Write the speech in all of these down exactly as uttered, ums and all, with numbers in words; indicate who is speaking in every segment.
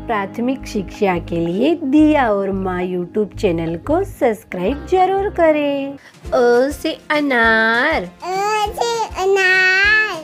Speaker 1: प्राथमिक शिक्षा के लिए दिया और माँ यूट्यूब चैनल को सब्सक्राइब जरूर करें। अ से अनार,
Speaker 2: अ से अनार।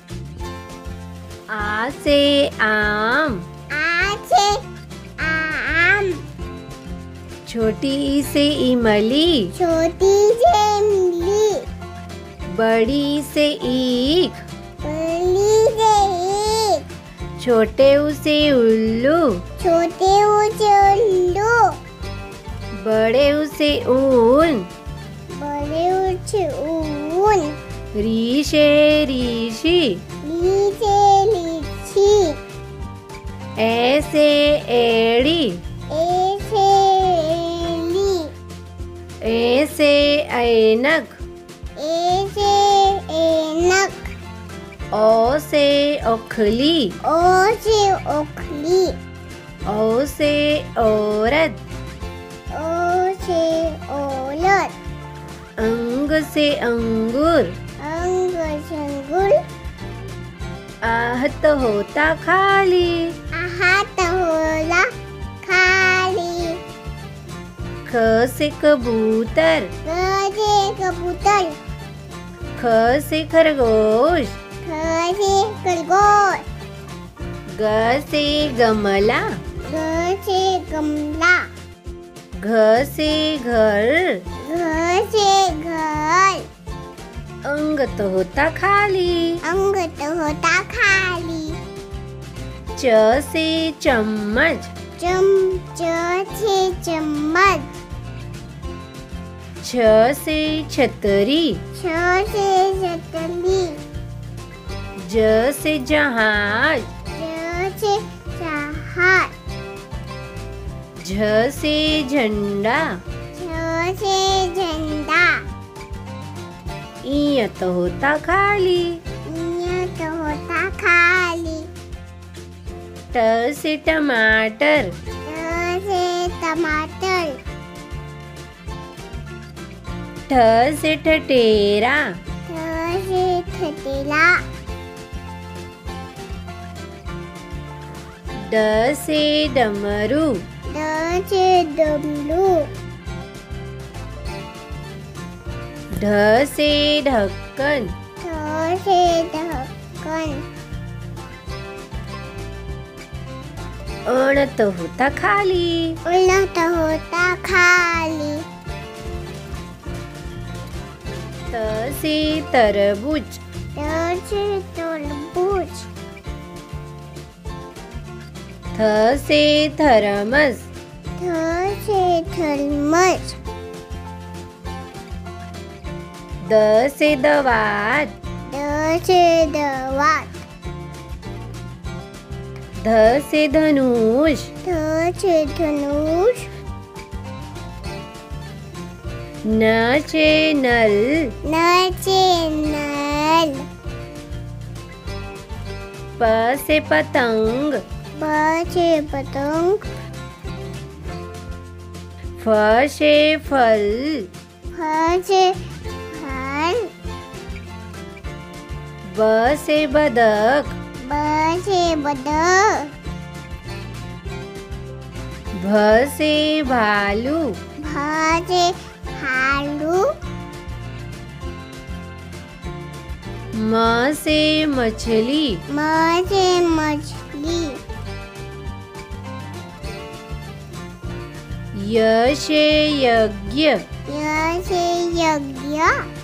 Speaker 1: आ से आम,
Speaker 2: आ से आम।
Speaker 1: छोटी ई से इमली,
Speaker 2: छोटी से इमली।
Speaker 1: बड़ी ई से ईख,
Speaker 2: बड़ी से ईख।
Speaker 1: छोटे ऊ से उल्लू,
Speaker 2: छोटे ऊ से उल्लू।
Speaker 1: बड़े ऊ से ऊन,
Speaker 2: बड़े ऊ से ऊन।
Speaker 1: री से ऋषि,
Speaker 2: ली से लीची।
Speaker 1: ए से एड़ी,
Speaker 2: ए से एली।
Speaker 1: ए से ऐनक,
Speaker 2: ए से ऐनक।
Speaker 1: ओ से ओखली,
Speaker 2: ओ से ओखली।
Speaker 1: ओ से औरत,
Speaker 2: ओ से औरत।
Speaker 1: अंग से अंगूर,
Speaker 2: अंग से अंगूर।
Speaker 1: आहत होता खाली,
Speaker 2: आहत होला खाली।
Speaker 1: ख से कबूतर,
Speaker 2: ग से कबूतर।
Speaker 1: ख से खरगोश,
Speaker 2: ख से खरगोश।
Speaker 1: ग से गमला,
Speaker 2: ग से गमला।
Speaker 1: घ से घर,
Speaker 2: घ से घर।
Speaker 1: अंग तो होता खाली,
Speaker 2: अंग तो होता खाली।
Speaker 1: च से चम्मच,
Speaker 2: चम च से चम्मच।
Speaker 1: छ से छतरी,
Speaker 2: छ से छतरी।
Speaker 1: ज से जहाज,
Speaker 2: ज से जहाज।
Speaker 1: झ से झंडा,
Speaker 2: झ से झंडा।
Speaker 1: ई तो होता खाली,
Speaker 2: ये तो होता खाली।
Speaker 1: ट से टमाटर,
Speaker 2: ट से टमाटर।
Speaker 1: ठ से ठठेरा,
Speaker 2: ठ से ठठेला।
Speaker 1: ड से डमरू,
Speaker 2: ड से डमरू।
Speaker 1: ढ से ढक्कन,
Speaker 2: ढ से ढक्कन।
Speaker 1: अण तो होता खाली,
Speaker 2: उल्ला तो होता खाली।
Speaker 1: त से तरबूज,
Speaker 2: ट से तरबूज।
Speaker 1: थ से थरमस,
Speaker 2: थ से थर्मस।
Speaker 1: द से दवात,
Speaker 2: द से दवात।
Speaker 1: ध से धनुष,
Speaker 2: ध से धनुष।
Speaker 1: न से नल,
Speaker 2: न से नल।
Speaker 1: प से पतंग,
Speaker 2: प से पतंग।
Speaker 1: फ से फल,
Speaker 2: फ से फल।
Speaker 1: ब से बदक,
Speaker 2: ब से बदक।
Speaker 1: भ से भालू,
Speaker 2: भ से भालू।
Speaker 1: म से मछली,
Speaker 2: म से मछली।
Speaker 1: य से यज्ञ,
Speaker 2: य से यज्ञ।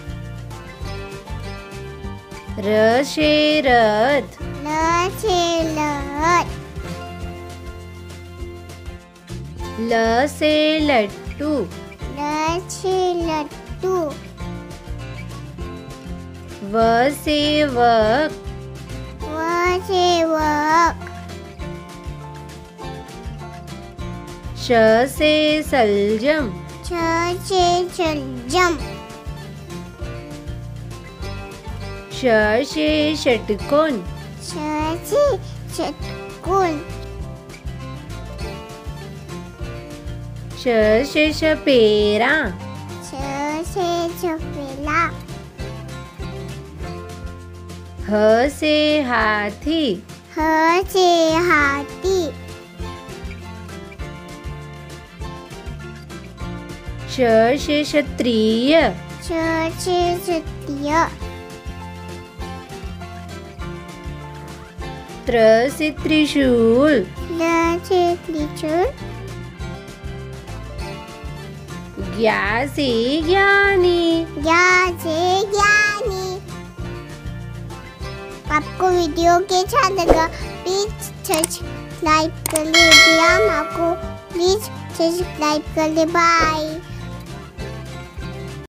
Speaker 1: र से रथ,
Speaker 2: ल से लत।
Speaker 1: ल से लट्टू,
Speaker 2: ल से लट्टू।
Speaker 1: व से वक,
Speaker 2: व से वक।
Speaker 1: श से सलजम,
Speaker 2: छ से शलजम।
Speaker 1: श से षटकोण,
Speaker 2: छ से षटकोण।
Speaker 1: श से सपेरा,
Speaker 2: छ से सफेला।
Speaker 1: ह से हाथी,
Speaker 2: ह से हाथी।
Speaker 1: क्ष से क्षत्रिय,
Speaker 2: छ से क्षत्रिय,
Speaker 1: त्र से त्रिशूल,
Speaker 2: ल से त्रिशूल,
Speaker 1: ज्ञा से ज्ञानी।
Speaker 2: ज्ञा से ज्ञानी। आपको वीडियो कैसा लगा प्लीज सब्सक्राइब कर ले। आपको प्लीज सब्सक्राइब कर ले। बाय।